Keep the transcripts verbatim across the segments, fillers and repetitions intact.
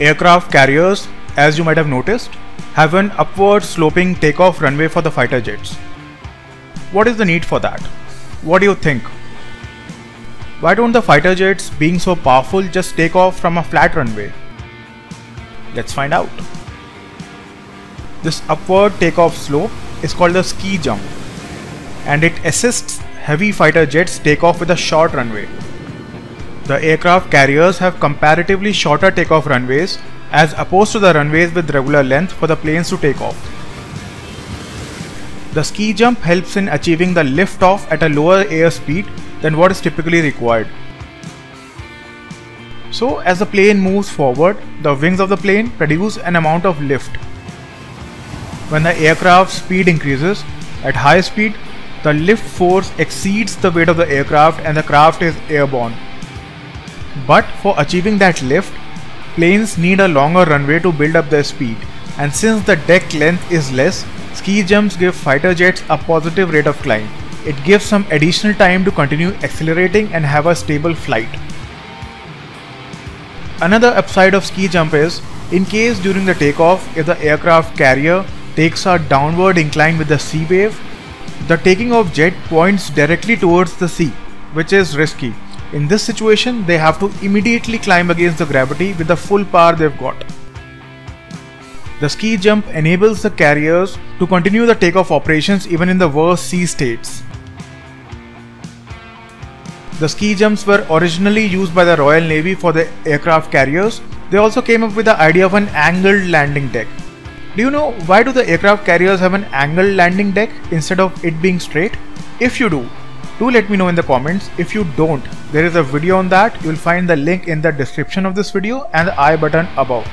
Aircraft carriers, as you might have noticed, have an upward sloping takeoff runway for the fighter jets. What is the need for that? What do you think? Why don't the fighter jets, being so powerful, just take off from a flat runway? Let's find out. This upward takeoff slope is called the ski jump, and it assists heavy fighter jets take off with a short runway. The aircraft carriers have comparatively shorter takeoff runways as opposed to the runways with regular length for the planes to take off. The ski jump helps in achieving the lift-off at a lower airspeed than what is typically required. So as the plane moves forward, the wings of the plane produce an amount of lift. When the aircraft's speed increases, at high speed, the lift force exceeds the weight of the aircraft and the craft is airborne. But for achieving that lift, planes need a longer runway to build up their speed, and since the deck length is less, ski jumps give fighter jets a positive rate of climb. It gives some additional time to continue accelerating and have a stable flight. Another upside of ski jump is, in case during the takeoff, if the aircraft carrier takes a downward incline with the sea wave, the taking off jet points directly towards the sea, which is risky. In this situation, they have to immediately climb against the gravity with the full power they've got. The ski jump enables the carriers to continue the takeoff operations even in the worst sea states. The ski jumps were originally used by the Royal Navy for the aircraft carriers. They also came up with the idea of an angled landing deck. Do you know why do the aircraft carriers have an angled landing deck instead of it being straight? If you do, do let me know in the comments. If you don't, there is a video on that. You will find the link in the description of this video and the I button above.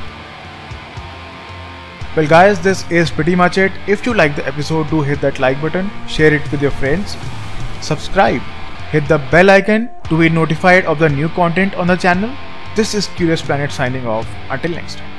Well guys, this is pretty much it. If you like the episode, do hit that like button, share it with your friends, subscribe, hit the bell icon to be notified of the new content on the channel. This is Curious Planet signing off. Until next time.